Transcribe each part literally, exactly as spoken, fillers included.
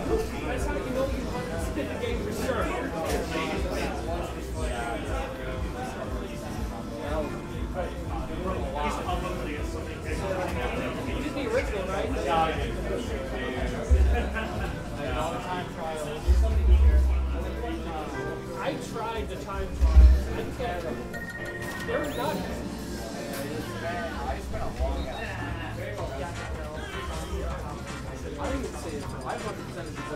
That's how you know you spin the game for sure. You just need original, right? Yeah. I tried the time trial. I can't. They're not. I spent a long time. I don't even say it. I one hundred percent is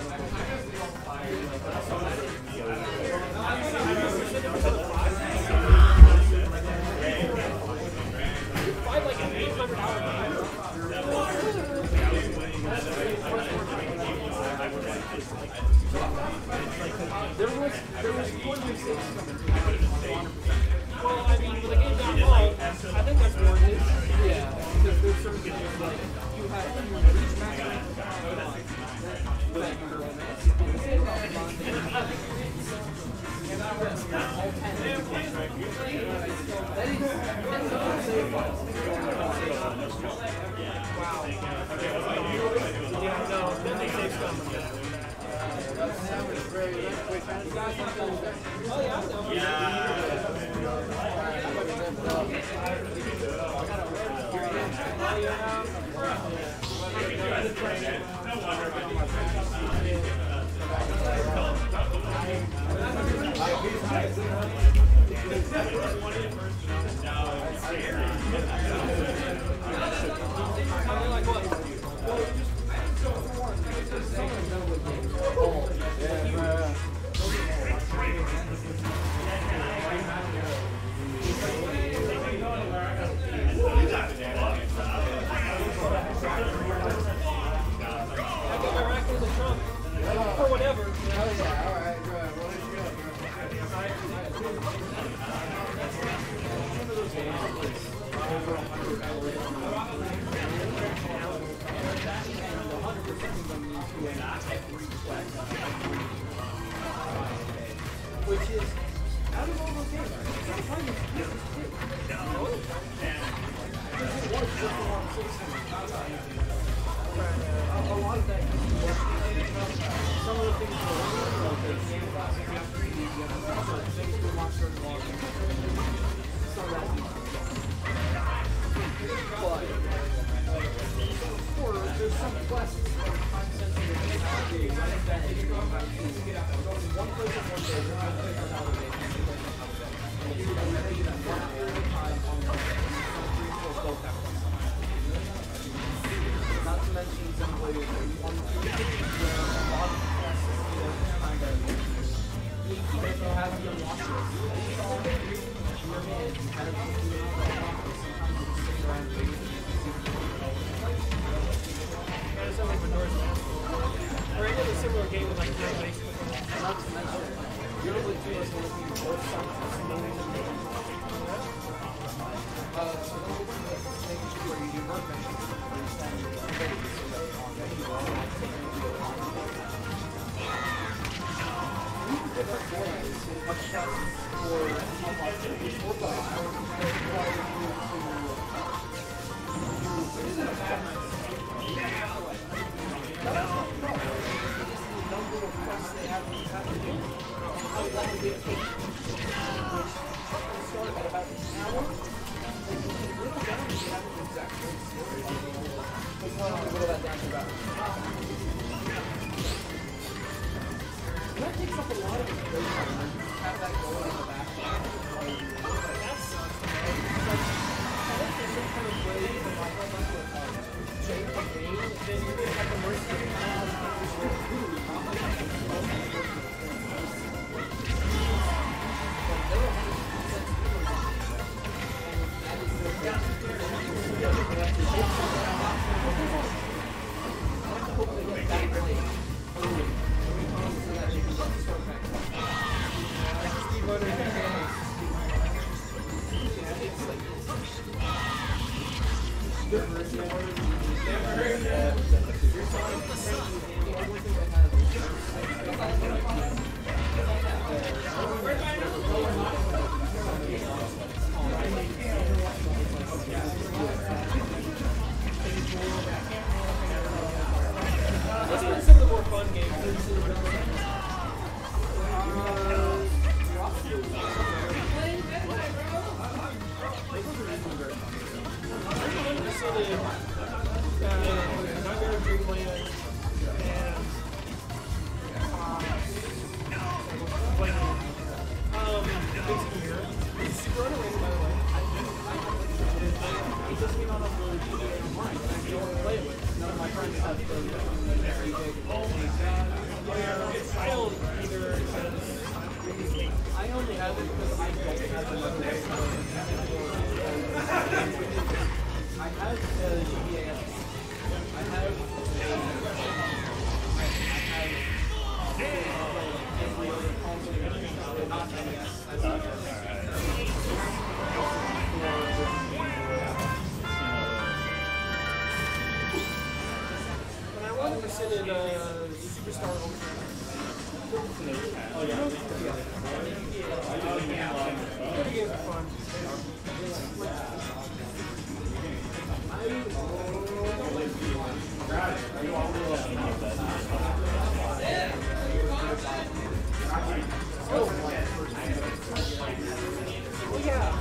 five like an eight hundred hour game. There was there was twenty-six coming. Well, I mean, with the game down low, I think that's what it is. Yeah, because there's certain games like you have you reach max rank. Wow. Yeah, no, then they take some. Oh yeah, I know. Yeah. Or whatever. Oh yeah, alright, right. What did you get? One of those games is over one hundred hours. And one hundred percent of them need to enact every quest. Which is, out of all those games, sometimes it's easy to do. No? Because it was just a long sixteen. A lot of that some of the things that are like the game class and have three D, you know, things to watch certain laws. Some of that but or there's some quests time sensitive games that if you go back to one place at one day, one place on holiday, and you can make it at one period of time on one three, four, both have one. Not to mention some players like one, two, where a lot of quests kind of they don't have the unlocked list. It's all you're in, you kind of sometimes you just sit around waiting to see kind of sound like Madora's Mask. Or any other similar game with like animation. Not to mention, you're able to do this when you both songs Uh, so those are the things where you do work mentions. Different ways of checks for is it a bad number of quests they have to do. How long they get which started at about an hour. They can whittle down to have the exact story. But you want to whittle that down to about that takes up a lot of the play time. Have that going in the background. That's like, I think there's some kind of way to like change the game, then you're going to have the mercy of the fun game. Nightmare Dreamland and um, it's here. It's super underrated, by the way. It doesn't mean I'm not really good at it. I don't want to play it with. None of my friends have the very big. I don't either because I only have it because I don't have the I have the G B A. I have. I have. Every other console, not N E S. I don't When I wanted to sit in uh, Superstar Ultra. Oh yeah. Good games are fun. Well, yeah,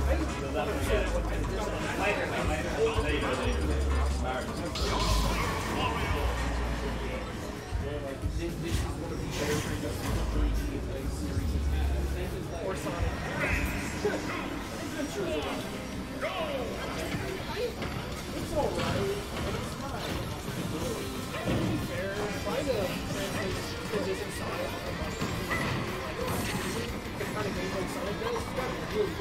or Sonic. It's alright. To be fair, trying to translate physics Sonic the kind of gameplay Sonic does, you gotta really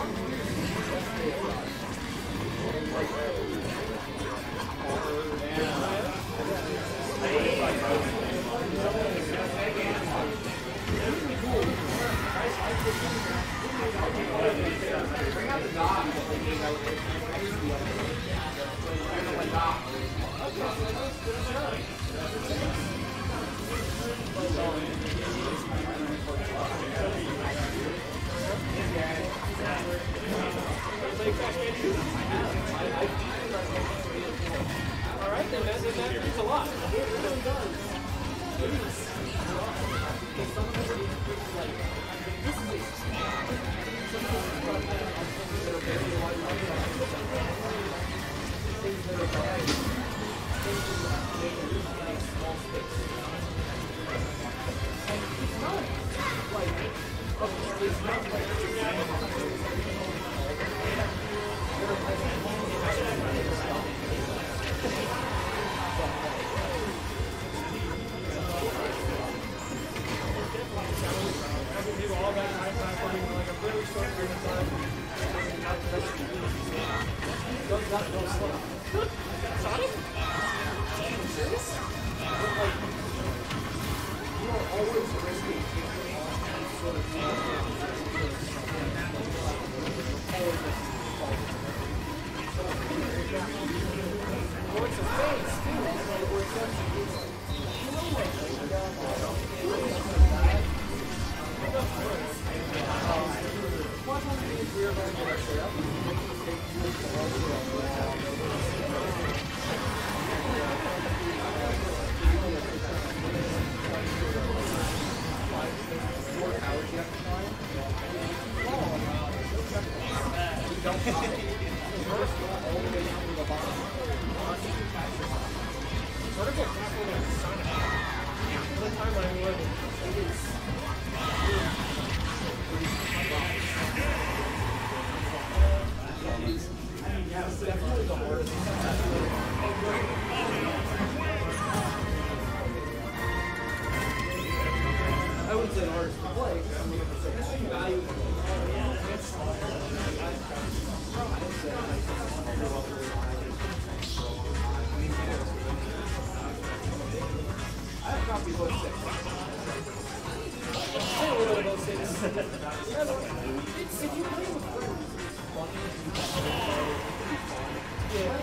bring out the dog that they gave out there. Alright then, that, that, that's a lot. I wouldn't say an artist to play. I mean, history value. I have copies of six. I don't know about six. It's if you play with friends. Yeah.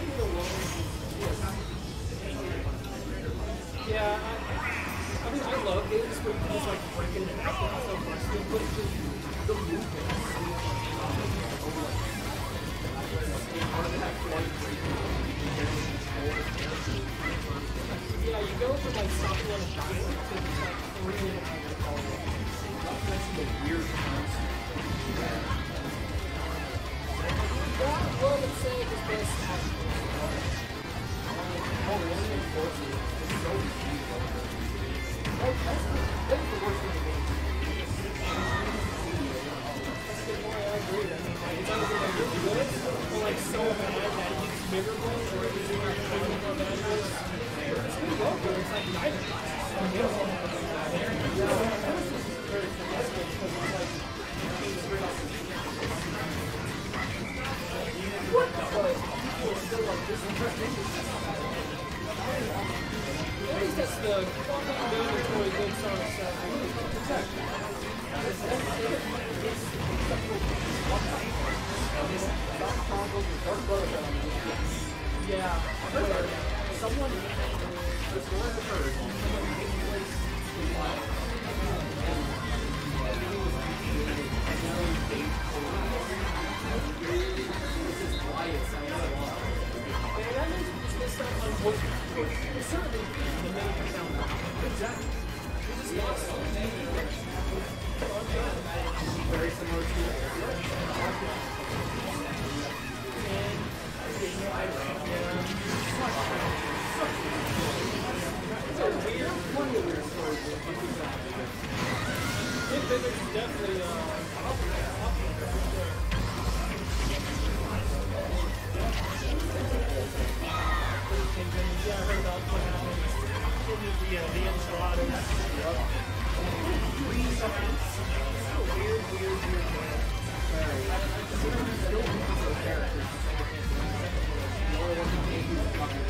Yeah. I, I mean, I love games where you can just like break into action so much. But the, the movement. It's hard to have one. Yeah, you go from like sophomore to giant to like three and a half to college. That's the weird concept. Yeah, well, let's say it was best actually. Oh, one of the forces is so cheap. Oh, that's the, that's the worst thing to do. That's the more I agree. I mean, like, it's either like really good or like so bad that it's miserable or it's like really more bad. It's pretty well good. It's like neither. What the fuck? Still like this interesting. At least that's the mandatory good Sonic stuff. Exactly. Yeah. Someone the story I've heard, someone takes place in life and everything was created and now they this is why it sounds so off. And that makes this sound unfortunate. It certainly the name can sound wrong. Exactly. It just lost so many. Very similar to it. And I it's a weird, plenty of weird stories. It physics is definitely uh, popular. Yeah, I heard about what happened in the, uh, the enchiladas. Three seconds. Weird, weird, weird. Still those characters. The only one who made these fucking.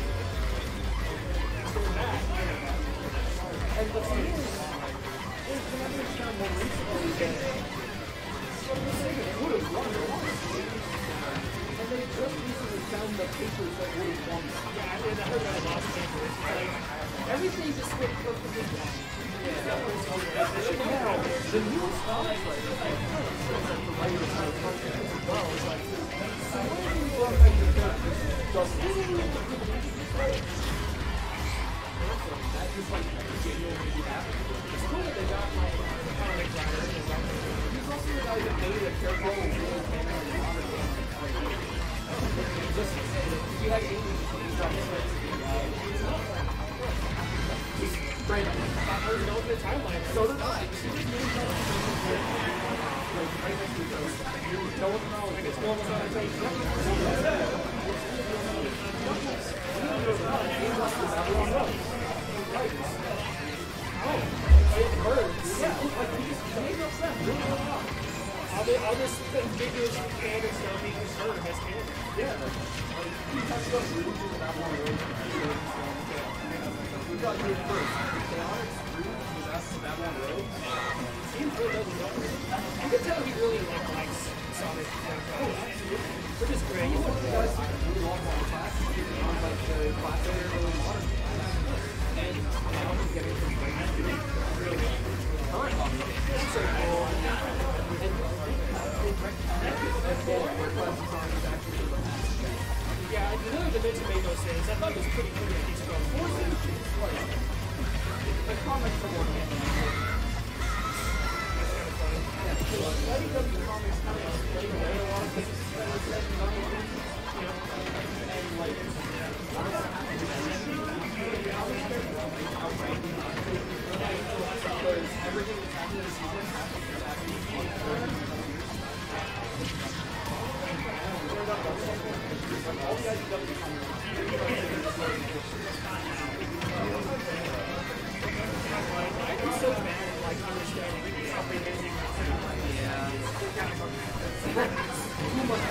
And the thing is, is when I understand more recently that for the sake of it would have won the honestly. And they just recently found the papers that would have won. Yeah, I mean, I heard about a lot of papers. Like, everything just went perfectly wrong. Yeah, now, the newest comics, like, like, the writers of the country as well, is like, so when you brought back your characters, just that just like genuinely happened. It's cool that they got like the comic writer. He's also the guy that made a character who really came out of the modern game. Just he had English he's on his way to the just straight up. I heard no the timeline. So did I. She just made it like right next to each other. No one knows. Like it's no one's on the I'll just ambiguous standards now being heard as canon. Yeah. You touched up Rouge in that one road. We got you first. Chaotix, Rouge, was asked that one road. Seems really doesn't know. You can tell he really like, likes Sonic. Oh, absolutely. Which is great. You know what you guys see really long on the class? On like the class that are really modern. And now he's getting some great really current on it. That's so cool. Yeah, I knew the Dimension made no sense. I thought it was pretty cool that these girls were like the comics are working. That's kind of funny. Yeah, so I think the comics kind of explain away a lot of things that were said in other things. You know, and like, because everything that's happening this season happens to happen in the all the I D W comics. I'm so bad at like understanding comprehending. Yeah. Too much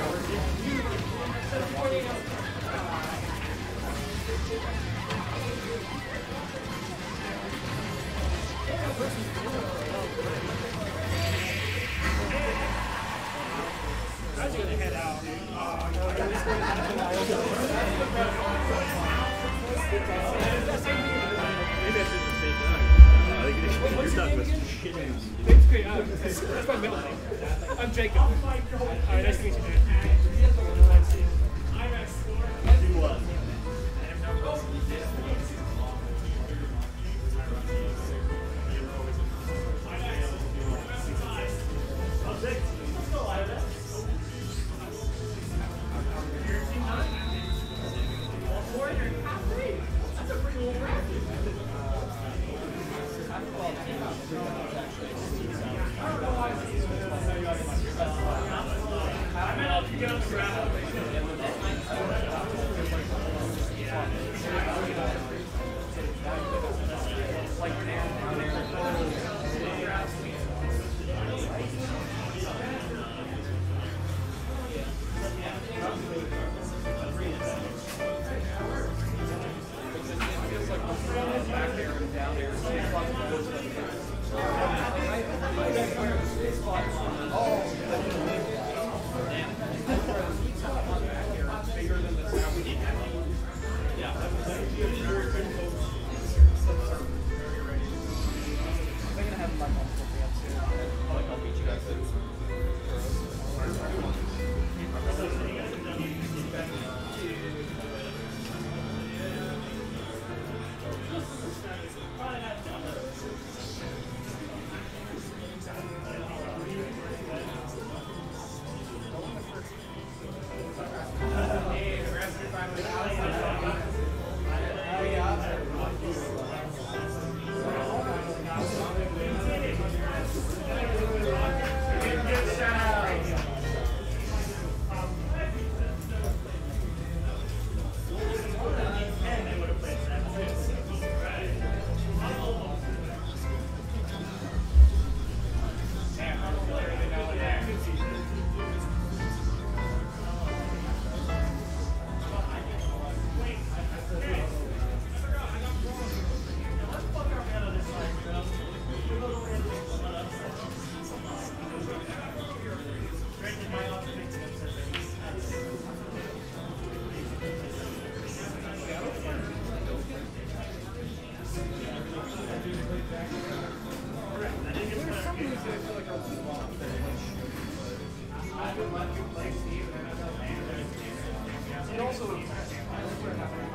I was gonna head out. Uh, no, I was going to head out. Maybe I shouldn't say that. You're done with shit ass. It's great. Uh, that's my middle name. I'm Jacob. Alright, nice to meet you, dude. Do what? my multiple fans too. Like, I'll beat you guys at It also